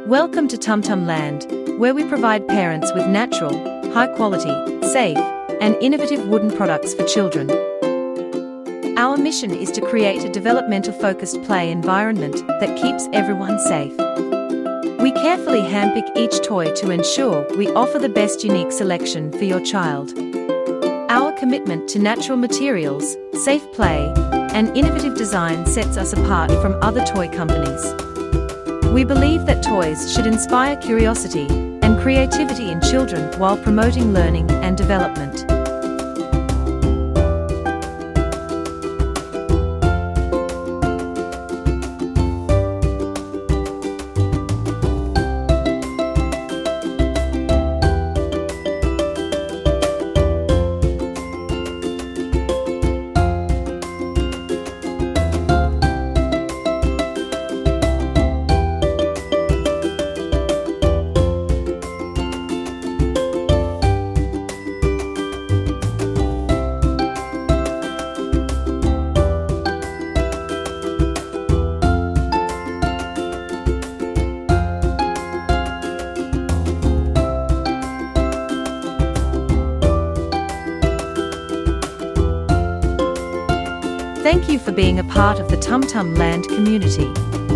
Welcome to Tumtum Land, where we provide parents with natural, high-quality, safe, and innovative wooden products for children. Our mission is to create a developmental-focused play environment that keeps everyone safe. We carefully handpick each toy to ensure we offer the best unique selection for your child. Our commitment to natural materials, safe play, and innovative design sets us apart from other toy companies. We believe that toys should inspire curiosity and creativity in children while promoting learning and development. Thank you for being a part of the Tumtum Land community.